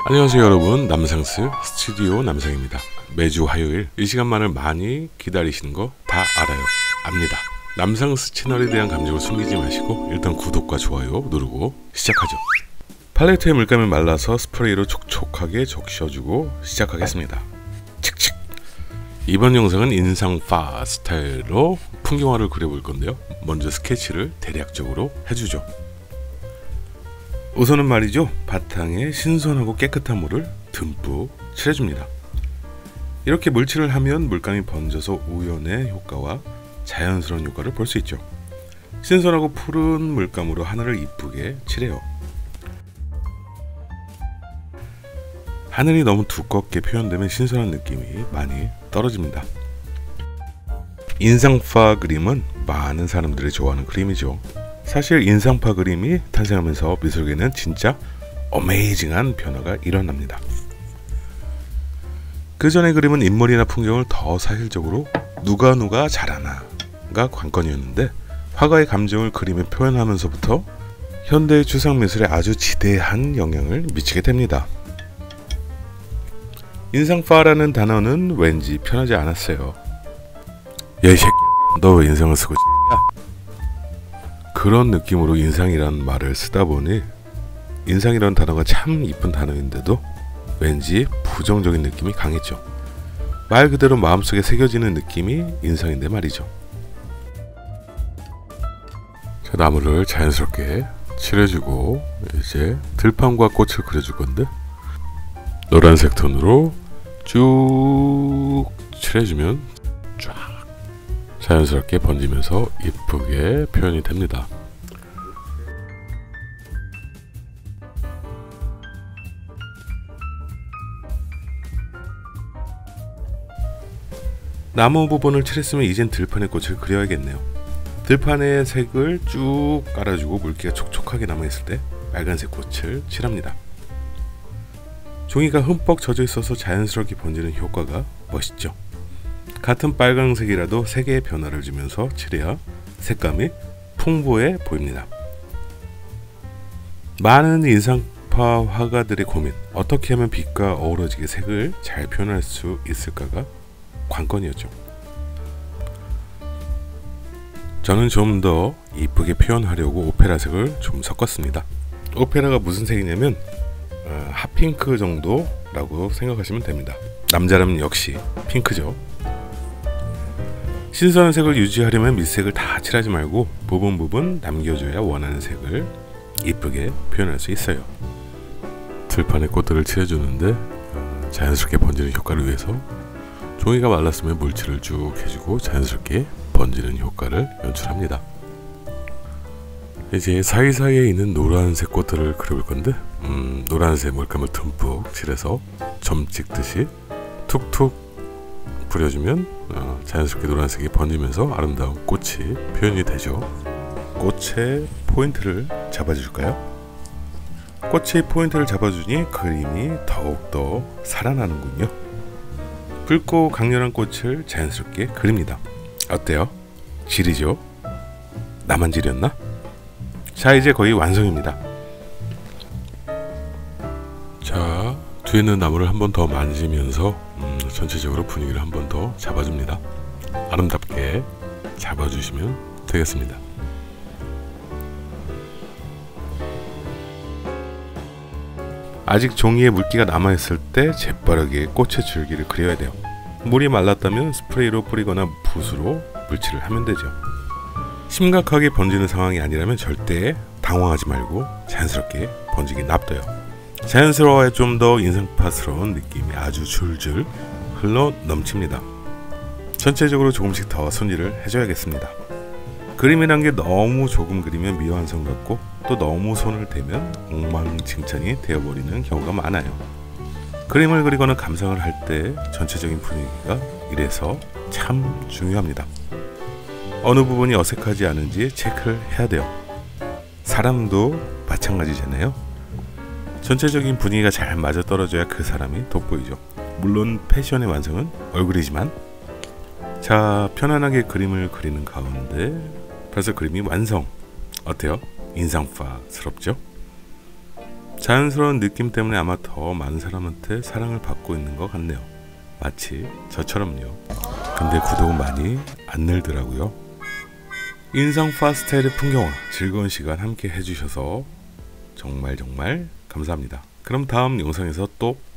안녕하세요 여러분, 남상스 스튜디오 남상입니다. 매주 화요일 이 시간만을 많이 기다리시는 거 다 알아요, 압니다. 남상스 채널에 대한 감정을 숨기지 마시고 일단 구독과 좋아요 누르고 시작하죠. 팔레트에 물감을 말라서 스프레이로 촉촉하게 적셔주고 시작하겠습니다. 칙칙. 이번 영상은 인상파 스타일로 풍경화를 그려볼 건데요. 먼저 스케치를 대략적으로 해주죠. 우선은 말이죠, 바탕에 신선하고 깨끗한 물을 듬뿍 칠해줍니다. 이렇게 물칠을 하면 물감이 번져서 우연의 효과와 자연스러운 효과를 볼 수 있죠. 신선하고 푸른 물감으로 하늘을 이쁘게 칠해요. 하늘이 너무 두껍게 표현되면 신선한 느낌이 많이 떨어집니다. 인상파 그림은 많은 사람들이 좋아하는 그림이죠. 사실 인상파 그림이 탄생하면서 미술계는 진짜 어메이징한 변화가 일어납니다. 그 전의 그림은 인물이나 풍경을 더 사실적으로 누가 잘하나가 관건이었는데, 화가의 감정을 그림에 표현하면서부터 현대의 추상미술에 아주 지대한 영향을 미치게 됩니다. 인상파라는 단어는 왠지 편하지 않았어요. 야 이 새끼, 너 왜 인상을 쓰고 야? 그런 느낌으로 인상이란 말을 쓰다 보니 인상이란 단어가 참 이쁜 단어인데도 왠지 부정적인 느낌이 강했죠. 말 그대로 마음속에 새겨지는 느낌이 인상인데 말이죠. 자, 나무를 자연스럽게 칠해주고 이제 들판과 꽃을 그려줄 건데, 노란색 톤으로 쭉 칠해주면 쫙 자연스럽게 번지면서 이쁘게 표현이 됩니다. 나무 부분을 칠했으면 이젠 들판의 꽃을 그려야겠네요. 들판의 색을 쭉 깔아주고 물기가 촉촉하게 남아있을 때 빨간색 꽃을 칠합니다. 종이가 흠뻑 젖어 있어서 자연스럽게 번지는 효과가 멋있죠. 같은 빨강색이라도 색의 변화를 주면서 칠해야 색감이 풍부해 보입니다. 많은 인상파 화가들의 고민, 어떻게 하면 빛과 어우러지게 색을 잘 표현할 수 있을까가 관건이었죠. 저는 좀 더 이쁘게 표현하려고 오페라색을 좀 섞었습니다. 오페라가 무슨 색이냐면 핫핑크 정도라고 생각하시면 됩니다. 남자라면 역시 핑크죠. 신선한 색을 유지하려면 밑색을 다 칠하지 말고 부분 남겨줘야 원하는 색을 이쁘게 표현할 수 있어요. 들판에 꽃들을 칠해주는데 자연스럽게 번지는 효과를 위해서 종이가 말랐으면 물칠을 쭉 해주고 자연스럽게 번지는 효과를 연출합니다. 이제 사이사이에 있는 노란색 꽃들을 그려볼 건데, 노란색 물감을 듬뿍 칠해서 점 찍듯이 툭툭 뿌려주면 자연스럽게 노란색이 번지면서 아름다운 꽃이 표현이 되죠. 꽃의 포인트를 잡아줄까요? 꽃의 포인트를 잡아주니 그림이 더욱더 살아나는군요. 붉고 강렬한 꽃을 자연스럽게 그립니다. 어때요? 지리죠? 나만 지렸나? 자, 이제 거의 완성입니다. 자, 뒤에 있는 나무를 한 번 더 만지면서 전체적으로 분위기를 한 번 더 잡아줍니다. 아름답게 잡아주시면 되겠습니다. 아직 종이에 물기가 남아있을 때 재빠르게 꽃의 줄기를 그려야 돼요. 물이 말랐다면 스프레이로 뿌리거나 붓으로 물칠을 하면 되죠. 심각하게 번지는 상황이 아니라면 절대 당황하지 말고 자연스럽게 번지게 놔둬요. 자연스러워야 좀 더 인상파스러운 느낌이 아주 줄줄 흘러 넘칩니다. 전체적으로 조금씩 더 손질을 해줘야겠습니다. 그림이란 게 너무 조금 그리면 미완성 같고, 또 너무 손을 대면 엉망진창이 되어버리는 경우가 많아요. 그림을 그리거나 감상을 할 때 전체적인 분위기가 이래서 참 중요합니다. 어느 부분이 어색하지 않은지 체크를 해야 돼요. 사람도 마찬가지잖아요. 전체적인 분위기가 잘 맞아떨어져야 그 사람이 돋보이죠. 물론 패션의 완성은 얼굴이지만. 자, 편안하게 그림을 그리는 가운데 벌써 그림이 완성. 어때요? 인상파스럽죠? 자연스러운 느낌 때문에 아마 더 많은 사람한테 사랑을 받고 있는 것 같네요. 마치 저처럼요. 근데 구독은 많이 안 늘더라고요. 인성 파스텔의 풍경화 즐거운 시간 함께 해주셔서 정말 감사합니다. 그럼 다음 영상에서 또